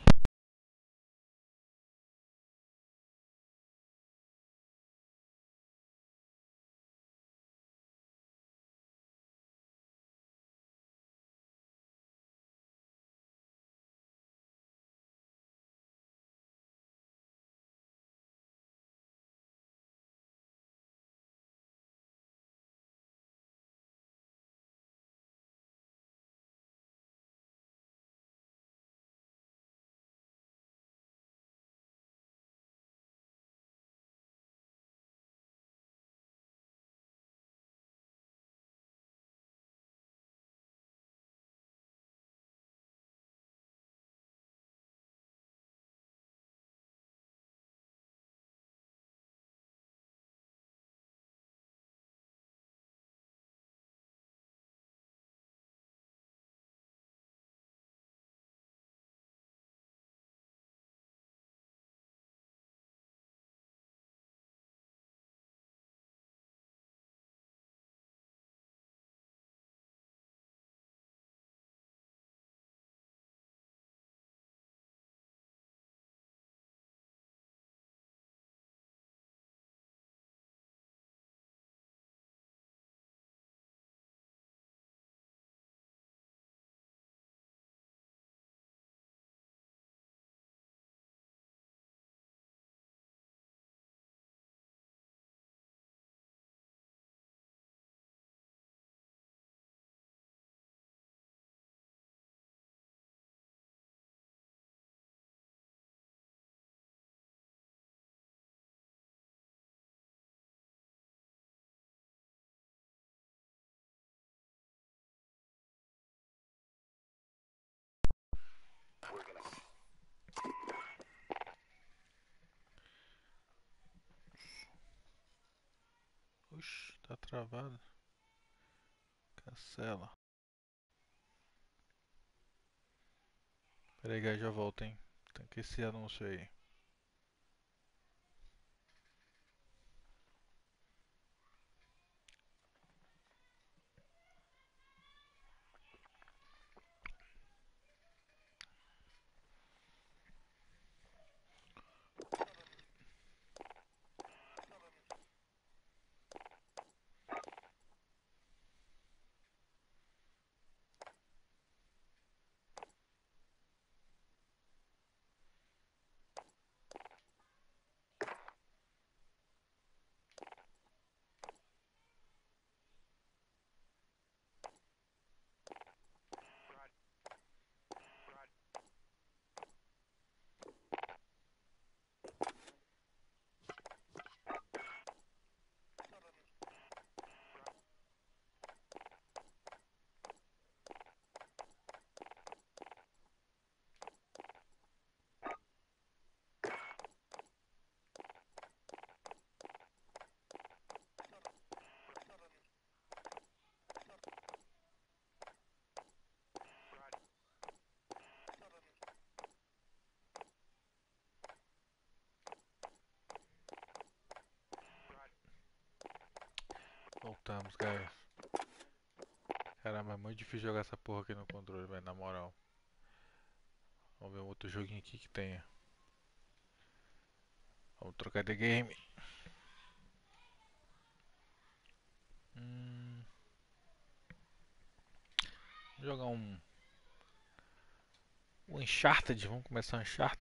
Oxi, tá travado. Cancela. Pera aí, guys, já volto, hein. Tem que esse anúncio aí. Voltamos, guys. Caramba, é muito difícil jogar essa porra aqui no controle, velho, na moral. Vamos ver um outro joguinho aqui que tenha. Vamos trocar de game. Vou jogar um Uncharted, vamos começar Uncharted.